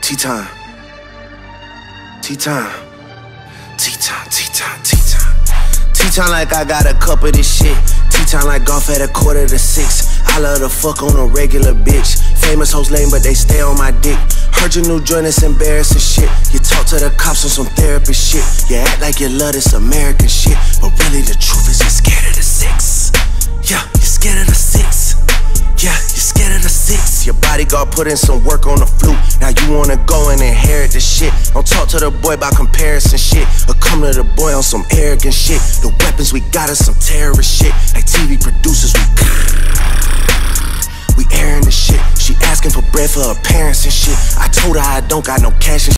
T-time. T-time. T-time, T-time, T-time. T-time like I got a cup of this shit. T-time like golf at 5:45. I love to fuck on a regular bitch. Famous hoes lame, but they stay on my dick. Heard your new joint, it's embarrassing shit. You talk to the cops on some therapy shit. You act like you love this American shit, but really the truth is you're scared of the 6. Yeah, you're scared of the 6. Yeah, you're scared of the 6. Your bodyguard put in some work on the flute. Now you wanna go and inherit the shit. Don't talk to the boy about comparison shit, or come to the boy on some arrogant shit. The weapons we got is some terrorist shit. Like TV producers, we airing the shit. She asking for bread for her parents and shit. I told her I don't got no cash and